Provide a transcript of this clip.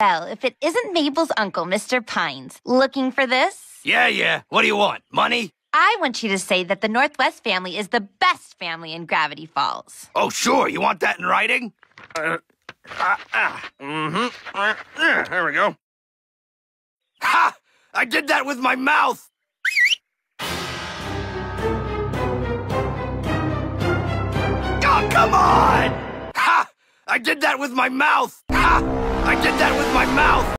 Well, if it isn't Mabel's uncle, Mr. Pines. Looking for this? Yeah. What do you want? Money? I want you to say that the Northwest family is the best family in Gravity Falls. Oh, sure. You want that in writing? There we go. Ha! I did that with my mouth! Oh, come on! Ha! I did that with my mouth! Ha! I did that with my mouth!